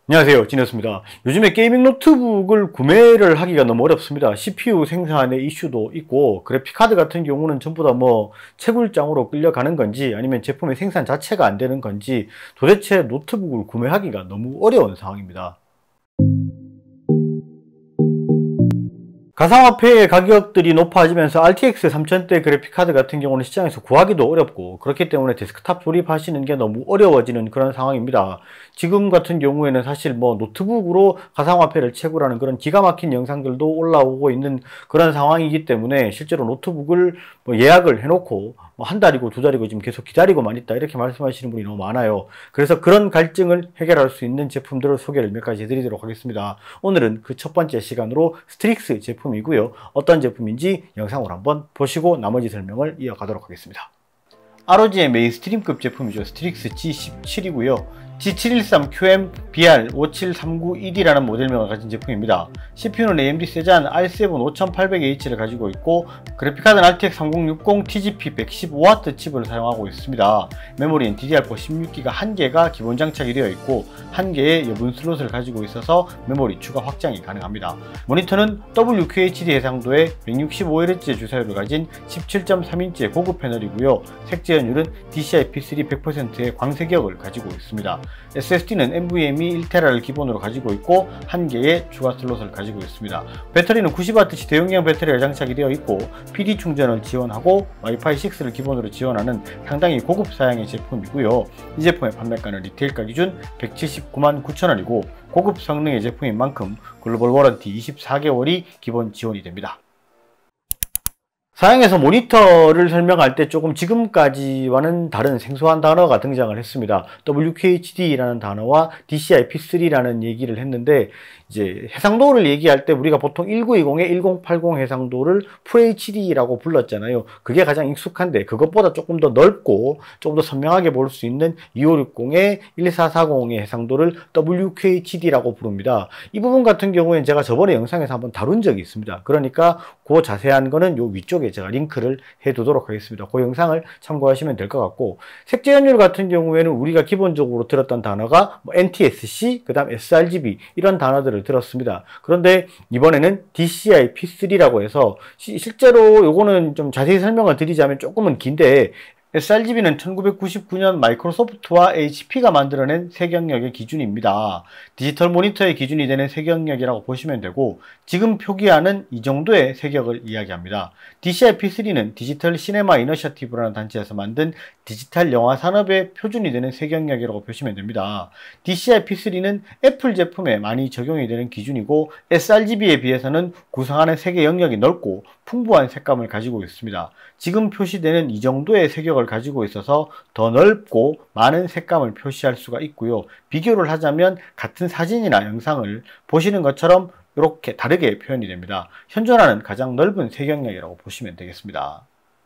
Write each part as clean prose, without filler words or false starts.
안녕하세요, 진이었습니다. 요즘에 게이밍 노트북을 구매를 하기가 너무 어렵습니다. CPU 생산의 이슈도 있고 그래픽카드 같은 경우는 전부 다 뭐 채굴장으로 끌려가는 건지 아니면 제품의 생산 자체가 안 되는 건지 도대체 노트북을 구매하기가 너무 어려운 상황입니다. 가상화폐의 가격들이 높아지면서 RTX 3000대 그래픽카드 같은 경우는 시장에서 구하기도 어렵고, 그렇기 때문에 데스크탑 조립하시는 게 너무 어려워지는 그런 상황입니다. 지금 같은 경우에는 사실 뭐 노트북으로 가상화폐를 채굴하는 그런 기가 막힌 영상들도 올라오고 있는 그런 상황이기 때문에 실제로 노트북을 뭐 예약을 해놓고 뭐 한 달이고 두 달이고 지금 계속 기다리고만 있다, 이렇게 말씀하시는 분이 너무 많아요. 그래서 그런 갈증을 해결할 수 있는 제품들을 소개를 몇 가지 해드리도록 하겠습니다. 오늘은 그 첫 번째 시간으로 스트릭스 제품이고요. 어떤 제품인지 영상으로 한번 보시고 나머지 설명을 이어가도록 하겠습니다. ROG의 메인스트림급 제품이죠. 스트릭스 G17이고요. G713QM BR5739ED라는 모델명을 가진 제품입니다. CPU는 AMD 세잔 R7 5800H를 가지고 있고, 그래픽카드는 RTX 3060 TGP 115W 칩을 사용하고 있습니다. 메모리는 DDR4 16GB 1개가 기본 장착이 되어 있고 1개의 여분 슬롯을 가지고 있어서 메모리 추가 확장이 가능합니다. 모니터는 WQHD 해상도의 165Hz 주사율을 가진 17.3인치의 고급 패널이고요. 색재현율은 DCI-P3 100%의 광색역을 가지고 있습니다. SSD는 NVMe 1TB를 기본으로 가지고 있고 1개의 추가 슬롯을 가지고 있습니다. 배터리는 90W치 대용량 배터리가 장착이 되어 있고 PD 충전을 지원하고 와이파이 6를 기본으로 지원하는 상당히 고급 사양의 제품이고요. 이 제품의 판매가는 리테일가 기준 179만 9천원이고 고급 성능의 제품인 만큼 글로벌 워런티 24개월이 기본 지원이 됩니다. 사양에서 모니터를 설명할 때 조금 지금까지와는 다른 생소한 단어가 등장을 했습니다. WQHD라는 단어와 DCI-P3라는 얘기를 했는데, 이제 해상도를 얘기할 때 우리가 보통 1920에 1080 해상도를 FHD라고 불렀잖아요. 그게 가장 익숙한데, 그것보다 조금 더 넓고 조금 더 선명하게 볼 수 있는 2560에 1440의 해상도를 WQHD라고 부릅니다. 이 부분 같은 경우에는 제가 저번에 영상에서 한번 다룬 적이 있습니다. 그러니까 그 자세한 거는 요 위쪽에 제가 링크를 해 두도록 하겠습니다. 그 영상을 참고하시면 될 것 같고, 색재현율 같은 경우에는 우리가 기본적으로 들었던 단어가 뭐 NTSC, 그 다음 sRGB 이런 단어들을 들었습니다. 그런데 이번에는 DCI-P3라고 해서 실제로 요거는 좀 자세히 설명을 드리자면 조금은 긴데, sRGB는 1999년 마이크로소프트와 HP가 만들어낸 색영역의 기준입니다. 디지털 모니터의 기준이 되는 색영역이라고 보시면 되고, 지금 표기하는 이 정도의 색역을 이야기합니다. DCI-P3는 디지털 시네마 이너셔티브라는 단체에서 만든 디지털 영화 산업의 표준이 되는 색영역이라고 보시면 됩니다. DCI-P3는 애플 제품에 많이 적용이 되는 기준이고, sRGB에 비해서는 구성하는 색의 영역이 넓고 풍부한 색감을 가지고 있습니다. 지금 표시되는 이 정도의 색역을 가지고 있어서 더 넓고 많은 색감을 표시할 수가 있고요. 비교를 하자면 같은 사진이나 영상을 보시는 것처럼 이렇게 다르게 표현이 됩니다. 현존하는 가장 넓은 색영역이라고 보시면 되겠습니다.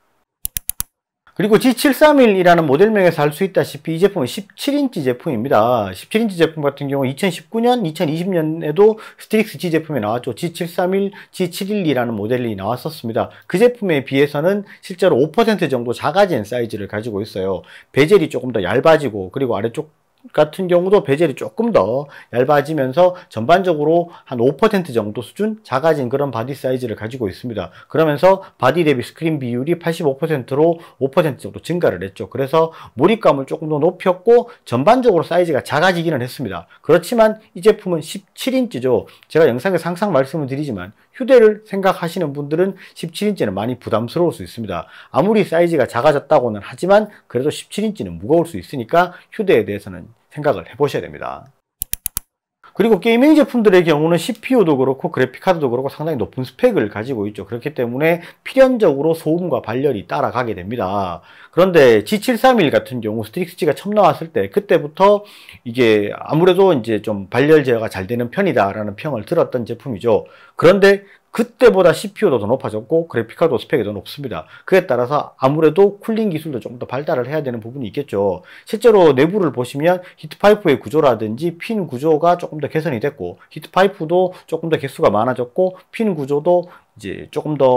그리고 G731이라는 모델명에서 알 수 있다시피 이 제품은 17인치 제품입니다. 17인치 제품 같은 경우 2019년, 2020년에도 스트릭스 G 제품이 나왔죠. G731, G712라는 모델이 나왔었습니다. 그 제품에 비해서는 실제로 5% 정도 작아진 사이즈를 가지고 있어요. 베젤이 조금 더 얇아지고, 그리고 아래쪽 같은 경우도 베젤이 조금 더 얇아지면서 전반적으로 한 5% 정도 수준 작아진 그런 바디 사이즈를 가지고 있습니다. 그러면서 바디 대비 스크린 비율이 85%로 5% 정도 증가를 했죠. 그래서 몰입감을 조금 더 높였고 전반적으로 사이즈가 작아지기는 했습니다. 그렇지만 이 제품은 17인치죠. 제가 영상에서 항상 말씀을 드리지만 휴대를 생각하시는 분들은 17인치는 많이 부담스러울 수 있습니다. 아무리 사이즈가 작아졌다고는 하지만 그래도 17인치는 무거울 수 있으니까 휴대에 대해서는 생각을 해보셔야 됩니다. 그리고 게이밍 제품들의 경우는 CPU도 그렇고 그래픽카드도 그렇고 상당히 높은 스펙을 가지고 있죠. 그렇기 때문에 필연적으로 소음과 발열이 따라가게 됩니다. 그런데 G731 같은 경우 스트릭스 G가 처음 나왔을 때 그때부터 이게 아무래도 이제 좀 발열 제어가 잘 되는 편이다라는 평을 들었던 제품이죠. 그런데 그때보다 CPU도 더 높아졌고 그래픽카드 스펙이 더 높습니다. 그에 따라서 아무래도 쿨링 기술도 좀 더 발달을 해야 되는 부분이 있겠죠. 실제로 내부를 보시면 히트파이프의 구조라든지 핀 구조가 조금 더 개선이 됐고, 히트파이프도 조금 더 개수가 많아졌고, 핀 구조도 이제 조금 더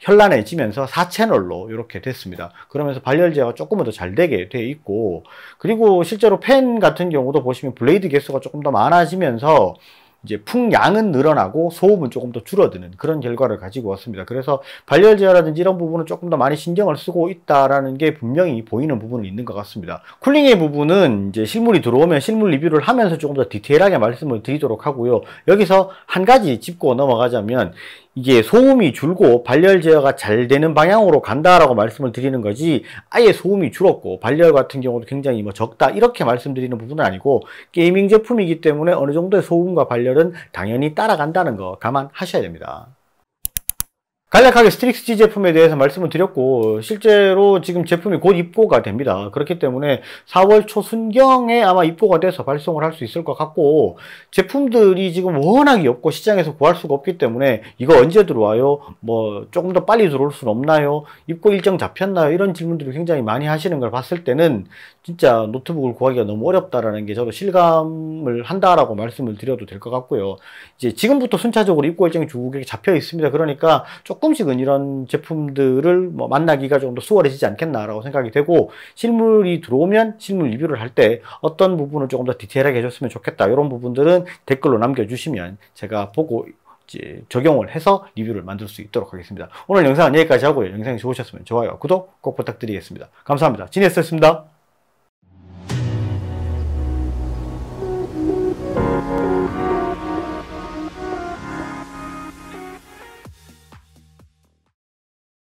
현란해지면서 4채널로 이렇게 됐습니다. 그러면서 발열 제어가 조금은 더 잘 되게 돼 있고, 그리고 실제로 팬 같은 경우도 보시면 블레이드 개수가 조금 더 많아지면서 이제 풍량은 늘어나고 소음은 조금 더 줄어드는 그런 결과를 가지고 왔습니다. 그래서 발열 제어라든지 이런 부분은 조금 더 많이 신경을 쓰고 있다라는 게 분명히 보이는 부분은 있는 것 같습니다. 쿨링의 부분은 이제 실물이 들어오면 실물 리뷰를 하면서 조금 더 디테일하게 말씀을 드리도록 하고요. 여기서 한 가지 짚고 넘어가자면, 이게 소음이 줄고 발열 제어가 잘 되는 방향으로 간다라고 말씀을 드리는 거지, 아예 소음이 줄었고 발열 같은 경우도 굉장히 뭐 적다 이렇게 말씀드리는 부분은 아니고, 게이밍 제품이기 때문에 어느 정도의 소음과 발열은 당연히 따라간다는 거 감안하셔야 됩니다. 간략하게 스트릭스 G 제품에 대해서 말씀을 드렸고, 실제로 지금 제품이 곧 입고가 됩니다. 그렇기 때문에 4월 초순경에 아마 입고가 돼서 발송을 할 수 있을 것 같고, 제품들이 지금 워낙이 없고 시장에서 구할 수가 없기 때문에 이거 언제 들어와요? 뭐 조금 더 빨리 들어올 수는 없나요? 입고 일정 잡혔나요? 이런 질문들을 굉장히 많이 하시는 걸 봤을 때는 진짜 노트북을 구하기가 너무 어렵다라는 게 저도 실감을 한다라고 말씀을 드려도 될 것 같고요. 이제 지금부터 순차적으로 입고 일정이 쭉 잡혀 있습니다. 그러니까 조금씩은 이런 제품들을 뭐 만나기가 좀 더 수월해지지 않겠나라고 생각이 되고, 실물이 들어오면 실물 리뷰를 할 때 어떤 부분을 조금 더 디테일하게 해줬으면 좋겠다, 이런 부분들은 댓글로 남겨주시면 제가 보고 이제 적용을 해서 리뷰를 만들 수 있도록 하겠습니다. 오늘 영상은 여기까지 하고요. 영상이 좋으셨으면 좋아요, 구독 꼭 부탁드리겠습니다. 감사합니다. 지니어스였습니다.